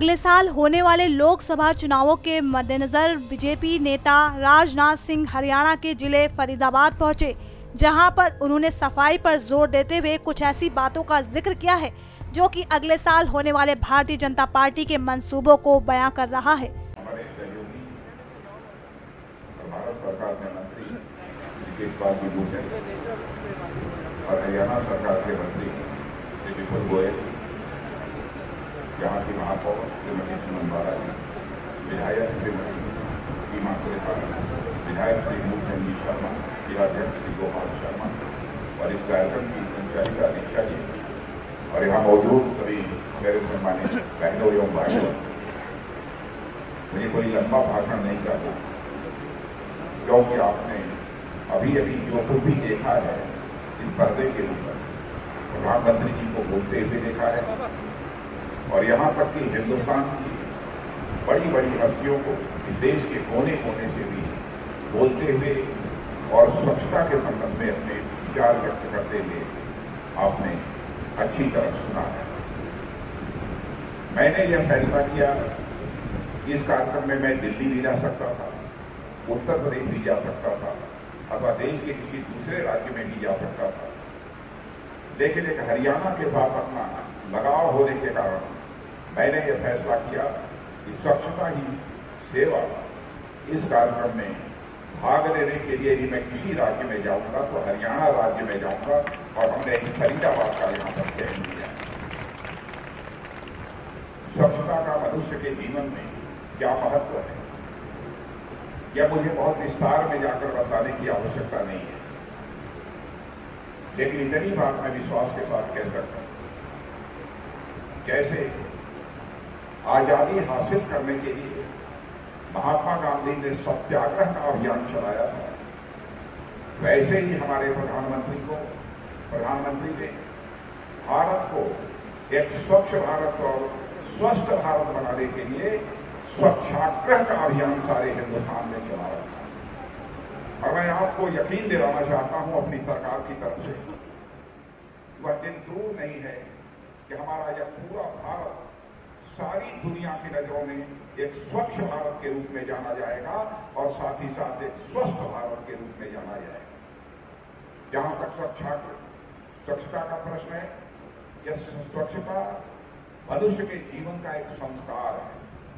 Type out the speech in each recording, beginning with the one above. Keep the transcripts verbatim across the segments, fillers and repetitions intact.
अगले साल होने वाले लोकसभा चुनावों के मद्देनजर बीजेपी नेता राजनाथ सिंह हरियाणा के जिले फरीदाबाद पहुंचे, जहां पर उन्होंने सफाई पर जोर देते हुए कुछ ऐसी बातों का जिक्र किया है जो कि अगले साल होने वाले भारतीय जनता पार्टी के मंसूबों को बयां कर रहा है। हमारे सहयोगी भारत सरकार के मंत्री जितेश बाबू और हरियाणा सरकार के मंत्री श्री विपुल गोयल, यहाँ की महापौर श्रीमती सुमन बालाजी, विधायक श्रीमती सीमा सुरेश, विधायक श्री मूलचंद शर्मा, जिलाध्यक्ष श्री गोपाल शर्मा और इस कार्यक्रम की संचालिका दीक्षा जी और यहाँ मौजूद सभी मेरे सम्मानित बहनों एवं भाइयों, मुझे कोई लंबा भाषण नहीं करना, क्योंकि आपने अभी अभी जो कुछ भी देखा है इस पर्दे के ऊपर प्रधानमंत्री जी को बोलते हुए देखा है और यहाँ तक कि हिंदुस्तान की बड़ी बड़ी हस्तियों को इस देश के कोने कोने से भी बोलते हुए और स्वच्छता के संबंध में अपने विचार व्यक्त करते हुए आपने अच्छी तरह सुना है। मैंने यह फैसला किया कि इस कार्यक्रम में मैं दिल्ली भी जा सकता था, उत्तर प्रदेश भी जा सकता था अथवा देश के किसी दूसरे राज्य में भी जा सकता था, लेकिन एक हरियाणा के साथ अपना लगाव होने के कारण मैंने यह फैसला किया कि स्वच्छता ही सेवा इस कार्यक्रम में भाग लेने के लिए यदि मैं किसी राज्य में जाऊंगा तो हरियाणा राज्य में जाऊंगा और हमने एक फरीदाबाद का यहां पर चयन किया। स्वच्छता का मनुष्य के जीवन में क्या महत्व है, यह मुझे बहुत विस्तार में जाकर बताने की आवश्यकता नहीं है, लेकिन इतनी बात मैं विश्वास के साथ कह सकता हूं, जैसे आजादी हासिल करने के लिए महात्मा गांधी ने सत्याग्रह का अभियान चलाया था, वैसे ही हमारे प्रधानमंत्री को प्रधानमंत्री ने भारत को एक स्वच्छ भारत और स्वस्थ भारत बनाने के लिए स्वच्छाग्रह का अभियान सारे हिंदुस्तान में चलाया था। और मैं आपको यकीन दिलाना चाहता हूं अपनी सरकार की तरफ से, वह दिन दूर नहीं है कि हमारा यह पूरा भारत सारी दुनिया की नजरों में एक स्वच्छ भारत के रूप में जाना जाएगा और साथ ही साथ एक स्वस्थ भारत के रूप में जाना जाएगा। जहां तक स्वच्छता स्वच्छता का प्रश्न है, यह स्वच्छता मनुष्य के जीवन का एक संस्कार है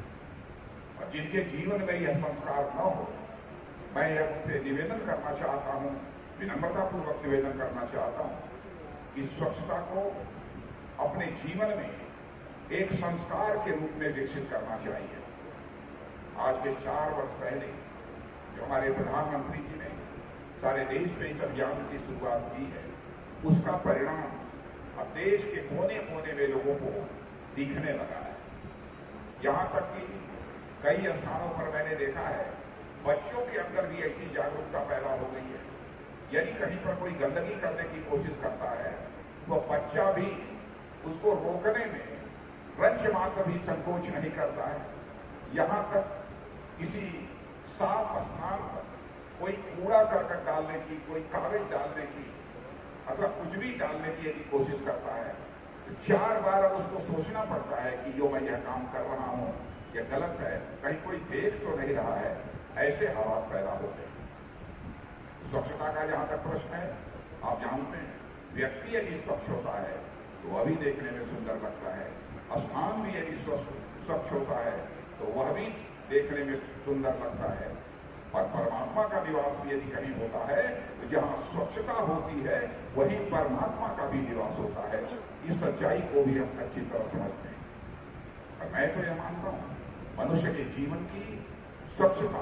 और जिनके जीवन में यह संस्कार न हो, मैं यह उनसे निवेदन करना चाहता हूं, विनम्रतापूर्वक निवेदन करना चाहता हूं कि स्वच्छता को अपने जीवन में एक संस्कार के रूप में विकसित करना चाहिए। आज के चार वर्ष पहले जो हमारे प्रधानमंत्री जी ने सारे देश में इस अभियान की शुरुआत की है, उसका परिणाम अब देश के कोने कोने में लोगों को दिखने लगा है। यहां तक कि कई स्थानों पर मैंने देखा है बच्चों के अंदर भी ऐसी जागरूकता पैदा हो गई है, यदि कहीं पर कोई गंदगी करने की कोशिश करता है तो बच्चा भी उसको रोकने में रंच मात्र भी संकोच नहीं करता है। यहां तक किसी साफ स्थान पर कोई कूड़ा करकट डालने की, कोई कागज डालने की अथवा कुछ भी डालने की यदि कोशिश करता है तो चार बार अब उसको सोचना पड़ता है कि जो मैं यह काम कर रहा हूं यह गलत है, कहीं कोई देख तो नहीं रहा है। ऐसे हालात पैदा होते हैं। स्वच्छता का जहां तक प्रश्न है, आप जानते हैं व्यक्ति यदि स्वच्छ होता है तो वह भी देखने में सुंदर लगता है, स्थान भी यदि स्वच्छ होता है तो वह भी देखने में सुंदर लगता है, और परमात्मा का निवास भी यदि कहीं होता है तो जहां स्वच्छता होती है वहीं परमात्मा का भी निवास होता है। इस सच्चाई को भी हम अच्छी तरह समझते हैं और मैं तो यह मानता हूं मनुष्य के जीवन की स्वच्छता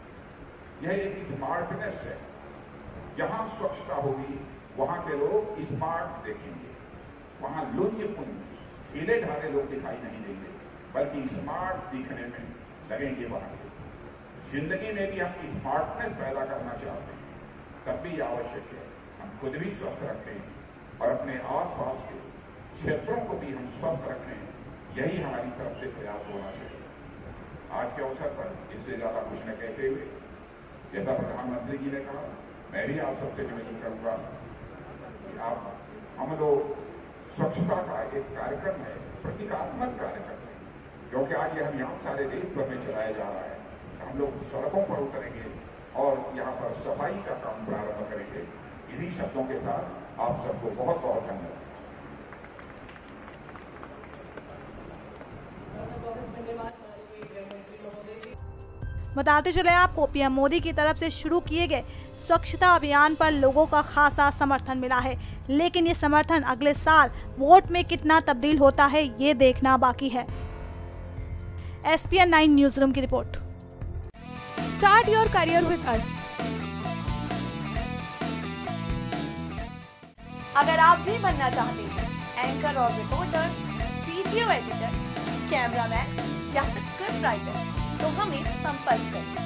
यह एक स्मार्टनेस है। जहां स्वच्छता होगी वहां के लोग स्मार्ट देखेंगे, वहां लुंज पुंज ढीले ढाले लोग दिखाई नहीं देंगे, बल्कि स्मार्ट दिखने में लगेंगे। वहां जिंदगी में भी हम स्मार्टनेस पैदा करना चाहते हैं, तब भी आवश्यक है हम खुद भी स्वस्थ रखें और अपने आसपास के क्षेत्रों को भी हम स्वस्थ रखें। यही हमारी तरफ से प्रयास होना चाहिए। आज के अवसर पर इससे ज्यादा कुछ न कहते हुए, जैसा प्रधानमंत्री जी ने कहा, मैं भी आप सबसे निवेदन करूंगा कि आप हम लोग स्वच्छता का एक कार्यक्रम है, प्रतीकात्मक कार्यक्रम है, क्योंकि कि आज ये अभियान सारे देश भर में चलाया जा रहा है, हम लोग सड़कों पर उतरेंगे और यहाँ पर सफाई का काम प्रारंभ करेंगे। इन्हीं शब्दों के साथ आप सबको बहुत बहुत धन्यवाद। बताते चले आपको, पीएम मोदी की तरफ से शुरू किए गए स्वच्छता अभियान पर लोगों का खासा समर्थन मिला है, लेकिन ये समर्थन अगले साल वोट में कितना तब्दील होता है ये देखना बाकी है। S P N nine news room की रिपोर्ट। Start your career with us. अगर आप भी बनना चाहते हैं एंकर और रिपोर्टर, वीडियो एडिटर, कैमरामैन या फिर स्क्रिप्ट राइटर, तो हमें संपर्क करें।